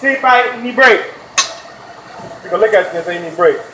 See if I need break. You can look at this and you need break.